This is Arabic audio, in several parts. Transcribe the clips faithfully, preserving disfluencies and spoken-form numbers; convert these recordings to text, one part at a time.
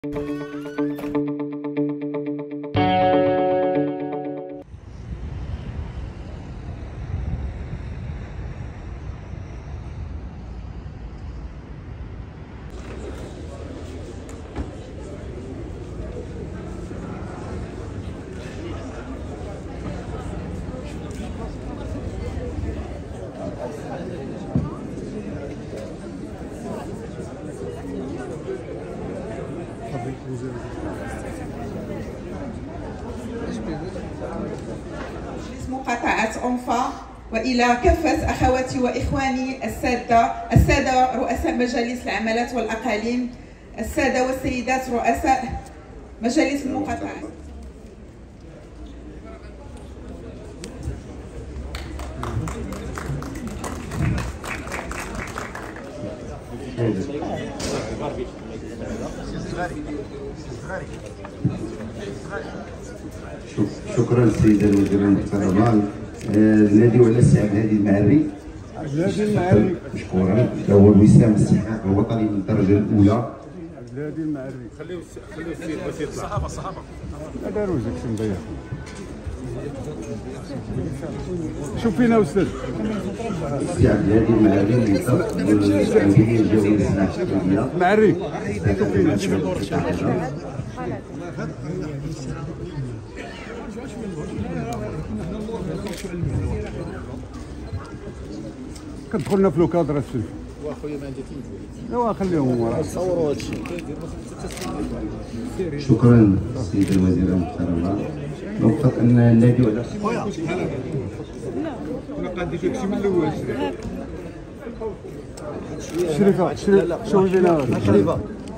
مقاطعة أنفا، وإلى كافة أخواتي وإخواني السادة السادة رؤساء مجالس العمالات والأقاليم، السادة والسيدات رؤساء مجالس المقاطعات. شكرا السيده الوزيره المحترمه. ناديو على السي عبد الهادي المعري. عبد الهادي المعري مشكورا. هو الوسام السحاق الوطني من الدرجه الاولى. عبد الهادي المعري. خليو خليو السيد باش يطلع. الصحافه الصحافه. ما داروش داك الشيء مضيع. شوف فينا استاذ. السي عبد الهادي المعري من المسؤولين الجويه للصناعه التقليديه. معري. شوف فينا. كتدخلنا في لوكادر السلف. واخويا ما عندي تليفون. ايوا خليهم ورا. صوروا هذا الشيء. شكرا السيده الوزيره المحترمه. نقطة أن النادي ولا خويا أنا قادي فيك شي من الأول. شريفة شوفي فينا شريفة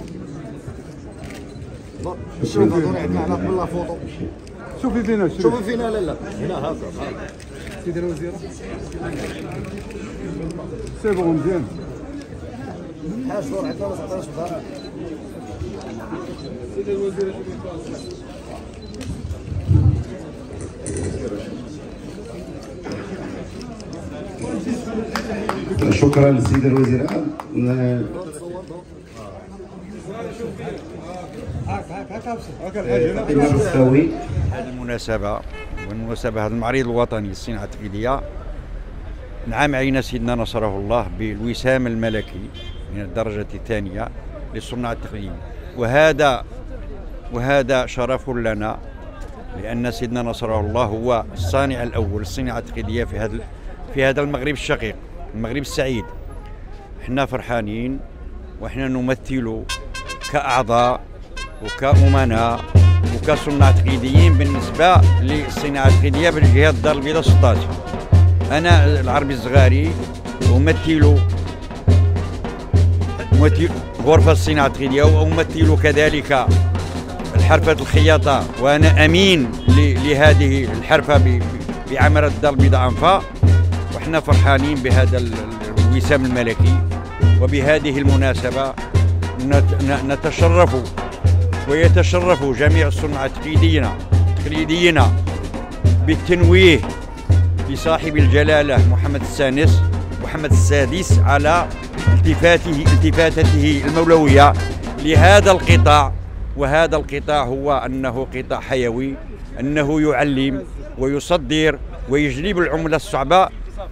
شريفة دوني عندنا على قبل لا فوطو. شوفي فينا شوفي فينا. لا لا هنا هكا سيدي الوزير. سي بون مزيان. حاج دور عندنا ما تعطيناش بها. سيدي الوزير شكرا للسيده الوزيره. هذه المناسبة والمناسبة هذا المعرض الوطني للصناعة التقليدية نعم علينا سيدنا نصره الله بالوسام الملكي من الدرجة الثانية للصناعة التقليديين، وهذا وهذا شرف لنا لأن سيدنا نصره الله هو الصانع الأول للصناعة التقليدية في هذا في هذا المغرب الشقيق، المغرب السعيد. احنا فرحانين واحنا نمثل كأعضاء وكأمناء وكصناع تقليديين بالنسبة للصناعة التقليدية بالجهة الدار البيضاء سلطاتي. أنا العربي الصغاري أمثل أمثل غرفة الصناعة التقليدية وأمثل كذلك الحرفة الخياطة، وأنا أمين لهذه الحرفة بعمارة الدار البيضاء أنفا. وإحنا فرحانين بهذا الوسام الملكي، وبهذه المناسبة نتشرف ويتشرف جميع الصناع التقليديين التقليديين بالتنويه لصاحب الجلالة محمد السادس محمد السادس على التفاته التفاتته المولوية لهذا القطاع. وهذا القطاع هو أنه قطاع حيوي، أنه يعلم ويصدر ويجلب العملة الصعبة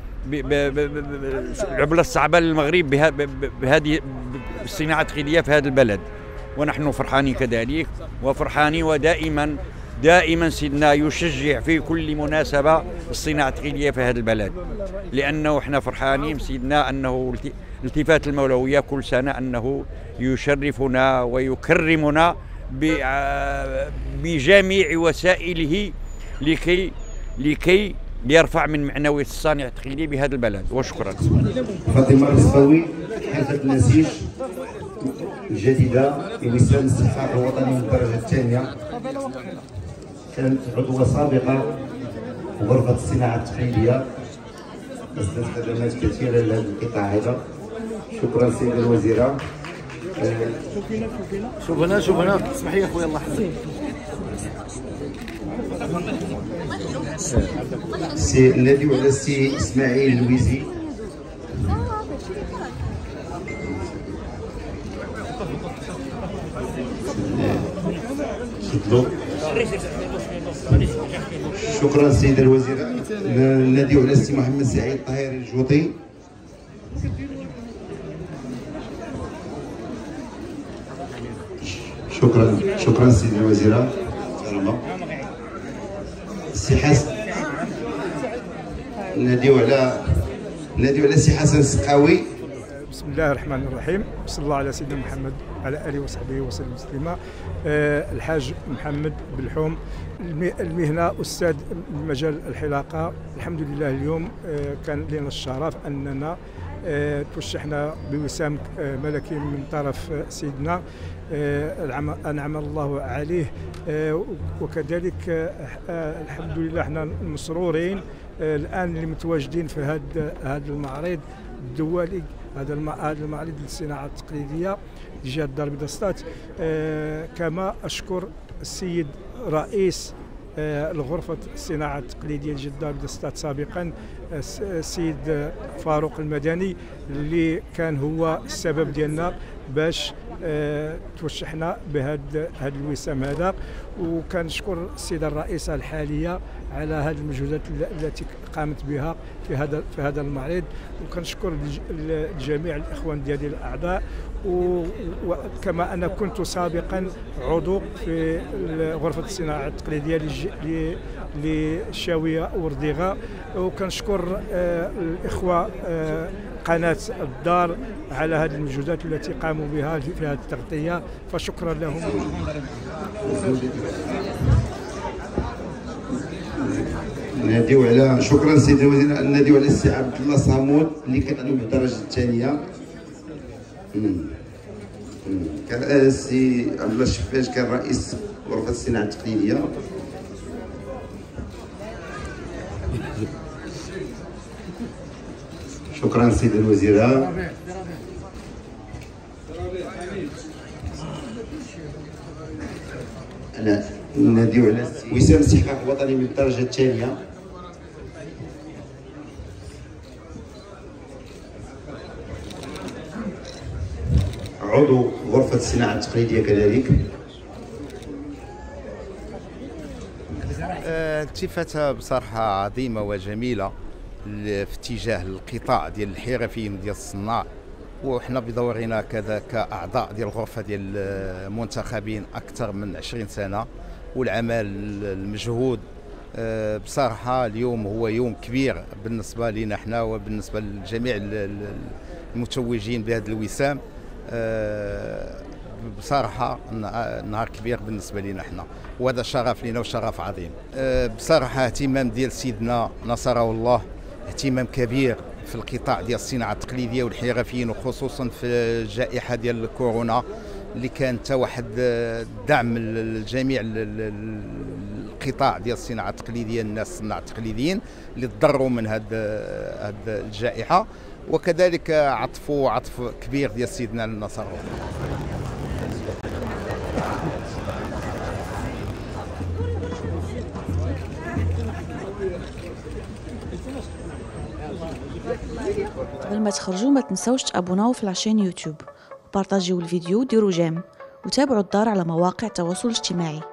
العملة الصعبة للمغرب بهذه الصناعة التقليدية في هذا البلد. ونحن فرحانين كذلك، وفرحانين ودائما دائما سيدنا يشجع في كل مناسبة الصناعة التقليدية في هذا البلد، لأنه احنا فرحانين سيدنا أنه التفات المولوية كل سنة أنه يشرفنا ويكرمنا بجميع وسائله لكي لكي ليرفع من معنوية الصانع التقليدي بهذا البلد. وشكرا. فاطمة الرساوي حرفة النسيج الجديدة لوسام السحاق الوطني من الدرجة الثانية، كانت عضوة سابقة في غرفة الصناعة التقليدية، أسدت خدمات كثيرة لهذا القطاع هذا. شكرا سيدة الوزيرة. شوف هنا شوف هنا اسمح لي اخويا الله يحفظك. سي النادي على السي اسماعيل اللويزي. تفضلوا. شكرا السيده الوزيره. ناديو على السي محمد سعيد الطاهري الجوطي. شكرا شكرا السيده الوزيره. السي حسن ناديو على ناديو على السي حسن السقاوي. بسم الله الرحمن الرحيم، صلى الله على سيدنا محمد وعلى اله وصحبه وسلم تسليما. أه الحاج محمد بالحوم، المهنه استاذ مجال الحلاقه. الحمد لله اليوم أه كان لنا الشرف اننا أه توشحنا بوسام أه ملكي من طرف سيدنا أه انعم الله عليه. أه وكذلك أه الحمد لله احنا مسرورين أه الان اللي متواجدين في هذا هذا المعرض الدولي، هذا هذا المعرض للصناعه التقليديه لجهه الدار البيضاء سطات. أه كما اشكر السيد رئيس أه الغرفه الصناعه التقليديه لجهه الدار البيضاء سطات سابقا، السيد فاروق المدني، اللي كان هو السبب ديالنا باش أه توشحنا بهذا هذا الوسام هذا. وكنشكر السيده الرئيسه الحاليه على هذه المجهودات التي قامت بها في هذا في هذا المعرض. وكنشكر جميع الاخوان ديالي الاعضاء. وكما انا كنت سابقا عضو في غرفه الصناعه التقليديه للشاويه ورديغه. وكنشكر الاخوه قناه الدار على هذه المجهودات التي قاموا بها في هذه التغطيه، فشكرا لهم. ناديو على شكرا سيدي الوزير. ناديو على السي عبد الله صامود اللي كيقدم بالدرجه الثانيه. كان السي عبد الله الشفاج كان رئيس غرفه الصناعه التقليديه. شكرا سيدي الوزيره. انا ناديو على وسام استحقاق وطني من الدرجه الثانيه. عضو غرفه الصناعه التقليديه كذلك. التفاته بصراحه عظيمه وجميله في اتجاه القطاع ديال الحرفيين ديال الصناع، وحنا بدورنا كذا كاعضاء ديال الغرفه ديال المنتخبين اكثر من عشرين سنه، والعمل المجهود بصراحه اليوم هو يوم كبير بالنسبه لنا احنا وبالنسبه لجميع المتوجين بهذا الوسام. بصراحه نهار كبير بالنسبه لنا احنا، وهذا شرف لنا وشرف عظيم. بصراحه اهتمام ديال سيدنا نصره الله، اهتمام كبير في القطاع ديال الصناعه التقليديه والحرفيين، وخصوصا في الجائحه ديال الكورونا اللي كانت واحد الدعم لجميع القطاع ديال الصناعه التقليديه، الناس الصناع التقليديين اللي تضروا من هذه الجائحه. وكذلك عطف عطف كبير ديال سيدنا نصر الله. قبل ما تخرجوا ما تنسوش تابوناو في العشان يوتيوب وبارطاجيو الفيديو وديروا جيم وتابعوا الدار على مواقع التواصل الاجتماعي.